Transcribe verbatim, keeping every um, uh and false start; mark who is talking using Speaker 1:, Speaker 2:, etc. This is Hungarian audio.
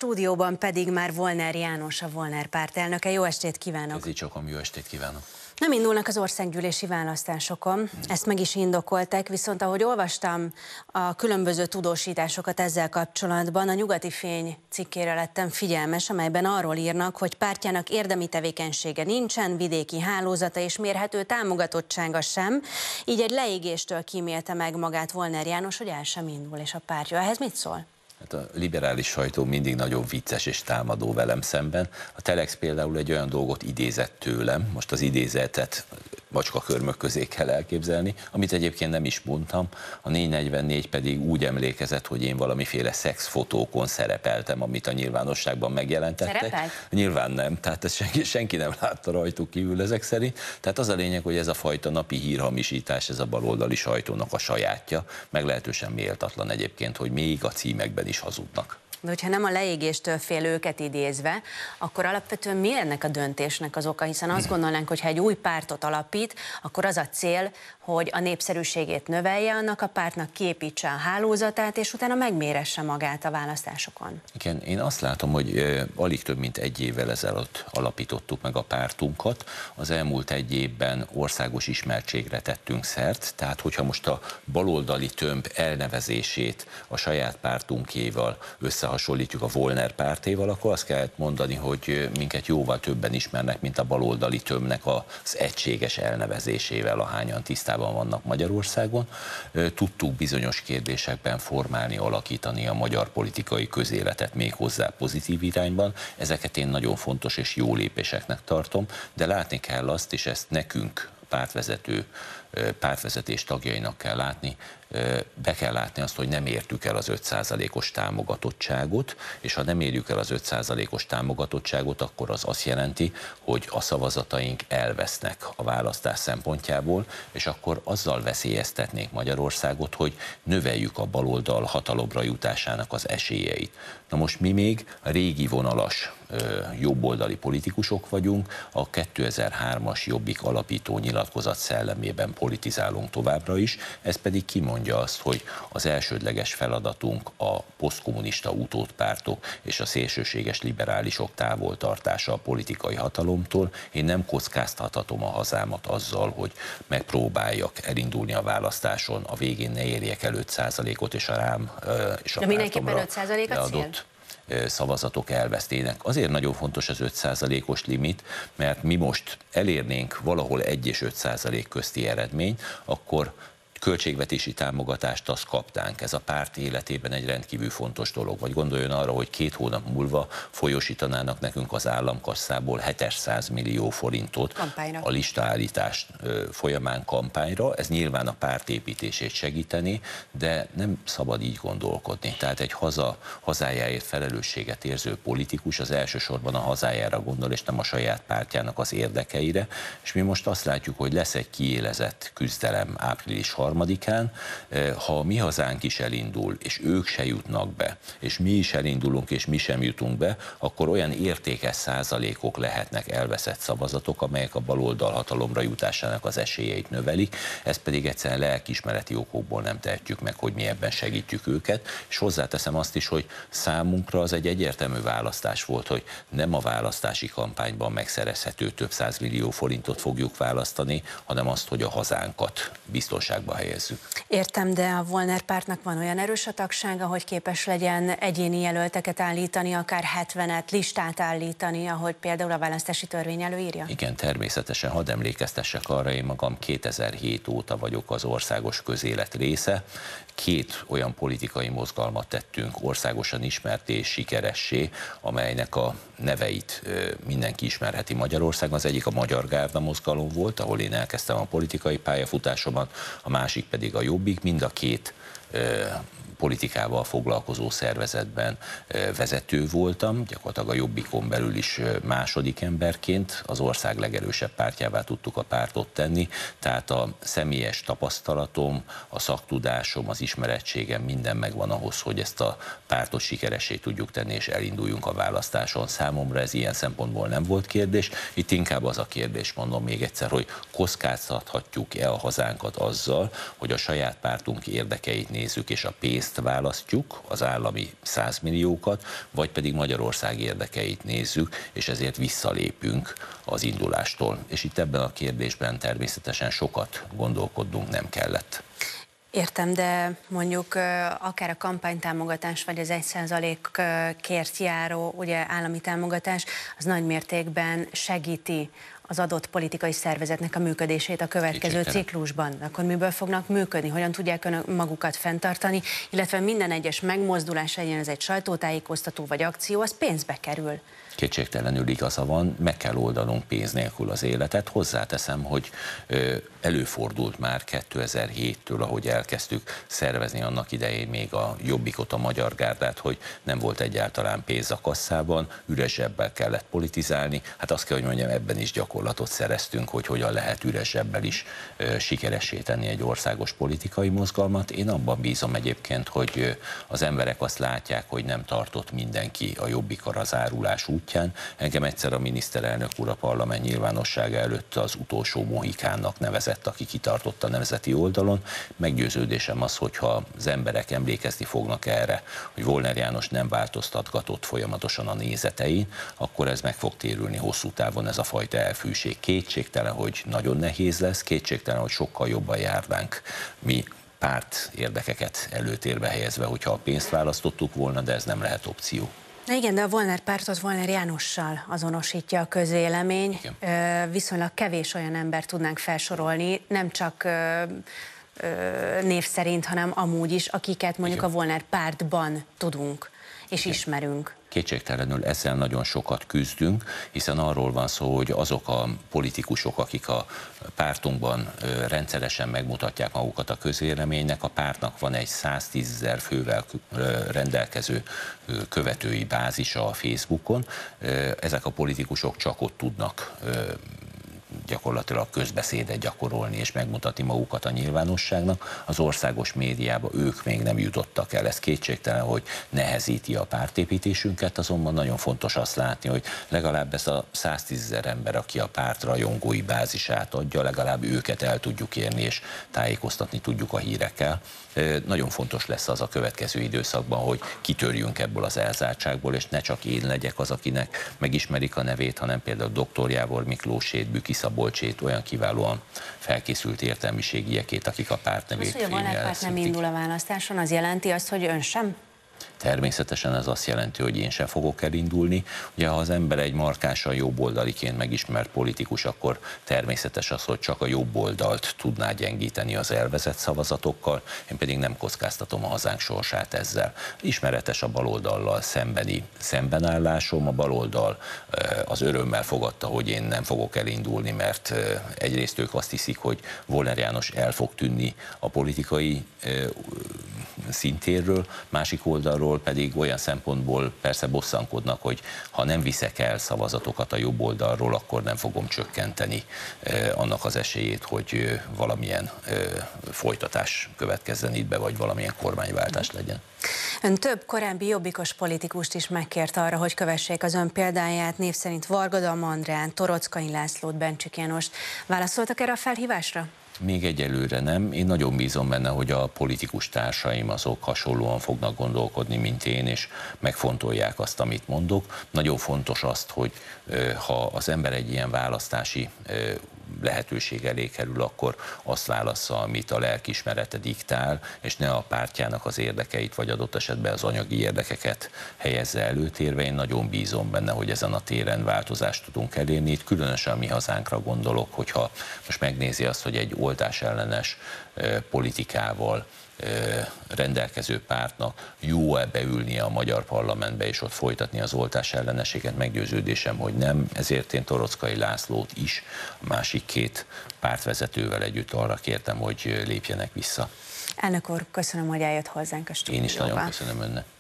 Speaker 1: stúdióban pedig már Volner János, a Volner párt elnöke. Jó estét kívánok!
Speaker 2: Ez így sokan, jó estét kívánok!
Speaker 1: Nem indulnak az országgyűlési választásokon, ezt meg is indokolták, viszont ahogy olvastam a különböző tudósításokat ezzel kapcsolatban, a Nyugati Fény cikkére lettem figyelmes, amelyben arról írnak, hogy pártjának érdemi tevékenysége nincsen, vidéki hálózata és mérhető támogatottsága sem, így egy leégéstől kímélte meg magát Volner János, hogy el sem indul, és a pártja. Ehhez mit szól?
Speaker 2: Hát a liberális sajtó mindig nagyon vicces és támadó velem szemben. A Telex például egy olyan dolgot idézett tőlem, most az idézetet macskakörmök közé kell elképzelni, amit egyébként nem is mondtam. A négy negyvennégy pedig úgy emlékezett, hogy én valamiféle szexfotókon szerepeltem, amit a nyilvánosságban megjelentettek.
Speaker 1: Szerepelt?
Speaker 2: Nyilván nem, tehát ezt senki, senki nem látta rajtuk kívül ezek szerint. Tehát az a lényeg, hogy ez a fajta napi hírhamisítás, ez a baloldali sajtónak a sajátja, meglehetősen méltatlan egyébként, hogy még a címekben is hazudnak.
Speaker 1: De hogyha nem a leégéstől fél őket idézve, akkor alapvetően mi ennek a döntésnek az oka? Hiszen azt gondolnánk, hogy ha egy új pártot alapít, akkor az a cél, hogy a népszerűségét növelje annak a pártnak, kiépítse a hálózatát, és utána megméresse magát a választásokon.
Speaker 2: Igen, én azt látom, hogy eh, alig több mint egy évvel ezelőtt alapítottuk meg a pártunkat. Az elmúlt egy évben országos ismertségre tettünk szert, tehát hogyha most a baloldali tömb elnevezését a saját pártunkéval összehasonlítjuk a Volner pártéval, akkor azt kellett mondani, hogy minket jóval többen ismernek, mint a baloldali tömbnek az egységes elnevezésével, ahányan tisztában vannak Magyarországon. Tudtuk bizonyos kérdésekben formálni, alakítani a magyar politikai közéletet még hozzá pozitív irányban. Ezeket én nagyon fontos és jó lépéseknek tartom, de látni kell azt, és ezt nekünk, pártvezető, pártvezetés tagjainak kell látni, be kell látni azt, hogy nem értük el az öt százalékos támogatottságot, és ha nem érjük el az öt százalékos támogatottságot, akkor az azt jelenti, hogy a szavazataink elvesznek a választás szempontjából, és akkor azzal veszélyeztetnék Magyarországot, hogy növeljük a baloldal hatalomra jutásának az esélyeit. Na most mi még a régi vonalas jobboldali politikusok vagyunk, a kétezer-hármas Jobbik alapító nyilatkozat szellemében politizálunk továbbra is, ez pedig kimondja azt, hogy az elsődleges feladatunk a posztkommunista utódpártok és a szélsőséges liberálisok távoltartása a politikai hatalomtól. Én nem kockáztathatom a hazámat azzal, hogy megpróbáljak elindulni a választáson, a végén ne érjek el öt százalékot, és a rám és a
Speaker 1: de mindenképpen öt százalék a cél?
Speaker 2: Szavazatok elvesztének. Azért nagyon fontos az öt százalékos limit, mert mi most elérnénk valahol egy és öt százalék közti eredményt, akkor költségvetési támogatást azt kaptánk. Ez a párt életében egy rendkívül fontos dolog. Vagy gondoljon arra, hogy két hónap múlva folyósítanának nekünk az államkasszából hétszáz millió forintot kampányra, a listaállítás folyamán kampányra. Ez nyilván a párt építését segíteni, de nem szabad így gondolkodni. Tehát egy haza, hazájáért felelősséget érző politikus az elsősorban a hazájára gondol, és nem a saját pártjának az érdekeire. És mi most azt látjuk, hogy lesz egy kiélezett küzdelem április harmadikán, ha a mi hazánk is elindul, és ők se jutnak be, és mi is elindulunk, és mi sem jutunk be, akkor olyan értékes százalékok lehetnek elveszett szavazatok, amelyek a baloldal hatalomra jutásának az esélyeit növelik, ezt pedig egyszerűen lelkiismereti okokból nem tehetjük meg, hogy mi ebben segítjük őket, és hozzáteszem azt is, hogy számunkra az egy egyértelmű választás volt, hogy nem a választási kampányban megszerezhető több százmillió forintot fogjuk választani, hanem azt, hogy a hazánkat biztonságban helyezzük.
Speaker 1: Értem, de a Volner pártnak van olyan erős a tagsága, hogy képes legyen egyéni jelölteket állítani, akár hetvenet, listát állítani, ahogy például a választási törvény előírja?
Speaker 2: Igen, természetesen. Hadd emlékeztessek arra, én magam kétezer-hét óta vagyok az országos közélet része. Két olyan politikai mozgalmat tettünk országosan ismerté és sikeressé, amelynek a neveit mindenki ismerheti Magyarországon. Az egyik a Magyar Gárda mozgalom volt, ahol én elkezdtem a politikai pályafutásomat, a másik pedig a Jobbik. Mind a két politikával foglalkozó szervezetben vezető voltam, gyakorlatilag a Jobbikon belül is második emberként az ország legerősebb pártjává tudtuk a pártot tenni, tehát a személyes tapasztalatom, a szaktudásom, az ismerettségem minden megvan ahhoz, hogy ezt a pártot sikeressé tudjuk tenni, és elinduljunk a választáson. Számomra ez ilyen szempontból nem volt kérdés, itt inkább az a kérdés, mondom még egyszer, hogy kockáztathatjuk-e a hazánkat azzal, hogy a saját pártunk érdekeit nézzük és a pénzt választjuk, az állami száz milliókat, vagy pedig Magyarország érdekeit nézzük, és ezért visszalépünk az indulástól. És itt ebben a kérdésben természetesen sokat gondolkodnunk nem kellett.
Speaker 1: Értem, de mondjuk akár a kampánytámogatás, vagy az egy százalékért járó ugye, állami támogatás, az nagy mértékben segíti az adott politikai szervezetnek a működését a következő ciklusban. Akkor miből fognak működni? Hogyan tudják önök magukat fenntartani? Illetve minden egyes megmozdulás, legyen ez egy sajtótájékoztató vagy akció, az pénzbe kerül.
Speaker 2: Kétségtelenül igaza van, meg kell oldanunk pénz nélkül az életet. Hozzáteszem, hogy előfordult már kétezer-héttől, ahogy elkezdtük szervezni annak idején még a Jobbikot, a Magyar Gárdát, hogy nem volt egyáltalán pénz a kasszában, üres zsebbel kellett politizálni. Hát azt kell, hogy mondjam, ebben is gyakorlatot szereztünk, hogy hogyan lehet üres zsebbel is sikeressé tenni egy országos politikai mozgalmat. Én abban bízom egyébként, hogy az emberek azt látják, hogy nem tartott mindenki a Jobbikra az árulás útján. Engem egyszer a miniszterelnök úr a parlament nyilvánossága előtt az utolsó mohikánnak nevezett, aki kitartott a nemzeti oldalon. Meggyőződésem az, hogyha az emberek emlékezni fognak erre, hogy Volner János nem változtatgatott folyamatosan a nézetein, akkor ez meg fog térülni hosszú távon, ez a fajta elfűség. Kétségtelen, hogy nagyon nehéz lesz, kétségtelen, hogy sokkal jobban járnánk mi párt érdekeket előtérbe helyezve, hogyha a pénzt választottuk volna, de ez nem lehet opció.
Speaker 1: Na igen, de a Volner pártot Volner Jánossal azonosítja a közvélemény. Igen. Viszonylag kevés olyan ember tudnánk felsorolni, nem csak név szerint, hanem amúgy is, akiket mondjuk Igen. a Volner pártban tudunk és Igen. ismerünk.
Speaker 2: Kétségtelenül ezzel nagyon sokat küzdünk, hiszen arról van szó, hogy azok a politikusok, akik a pártunkban rendszeresen megmutatják magukat a közvéleménynek, a pártnak van egy száztízezer fővel rendelkező követői bázisa a Facebookon. Ezek a politikusok csak ott tudnak gyakorlatilag közbeszédet gyakorolni és megmutatni magukat a nyilvánosságnak. Az országos médiába ők még nem jutottak el. Ez kétségtelen, hogy nehezíti a pártépítésünket, azonban nagyon fontos azt látni, hogy legalább ez a száztízezer ember, aki a párt rajongói bázisát adja, legalább őket el tudjuk érni és tájékoztatni tudjuk a hírekkel. Nagyon fontos lesz az a következő időszakban, hogy kitörjünk ebből az elzártságból, és ne csak én legyek az, akinek megismerik a nevét, hanem például doktor Jávor Miklósét, Büki Szabolcsét, olyan kiválóan felkészült értelmiségiekét, akik a párt nevét
Speaker 1: az, hogy a Volner párt nem indul a választáson, az jelenti azt, hogy ön sem?
Speaker 2: Természetesen ez azt jelenti, hogy én sem fogok elindulni. Ugye, ha az ember egy markánsan jobboldaliként megismert politikus, akkor természetes az, hogy csak a jobb oldalt tudná gyengíteni az elvezett szavazatokkal, én pedig nem kockáztatom a hazánk sorsát ezzel. Ismeretes a baloldallal szembeni szembenállásom, a baloldal az örömmel fogadta, hogy én nem fogok elindulni, mert egyrészt ők azt hiszik, hogy Volner János el fog tűnni a politikai szintérről, másik oldalról pedig olyan szempontból persze bosszankodnak, hogy ha nem viszek el szavazatokat a jobb oldalról, akkor nem fogom csökkenteni eh, annak az esélyét, hogy eh, valamilyen eh, folytatás következzen itt be, vagy valamilyen kormányváltás legyen.
Speaker 1: Ön több korábbi jobbikos politikust is megkért arra, hogy kövessék az ön példáját, név szerint Varga Andrán, Toroczkai Lászlót, Bencsik Jánost. Válaszoltak erre a felhívásra?
Speaker 2: Még egyelőre nem. Én nagyon bízom benne, hogy a politikus társaim azok hasonlóan fognak gondolkodni, mint én, és megfontolják azt, amit mondok. Nagyon fontos azt, hogy ha az ember egy ilyen választási lehetőség elé kerül, akkor azt válassza, amit a lelkiismerete diktál, és ne a pártjának az érdekeit, vagy adott esetben az anyagi érdekeket helyezze előtérbe. Én nagyon bízom benne, hogy ezen a téren változást tudunk elérni. Itt különösen mi hazánkra gondolok, hogyha most megnézi azt, hogy egy oltás ellenes politikával rendelkező pártnak jó-e beülnie a magyar parlamentbe és ott folytatni az oltás ellenességet, meggyőződésem, hogy nem, ezért én Toroczkai Lászlót is a másik két pártvezetővel együtt arra kértem, hogy lépjenek vissza.
Speaker 1: Elnök úr, köszönöm, hogy eljött hozzánk a stúdióba.
Speaker 2: Én is nagyon köszönöm önnek.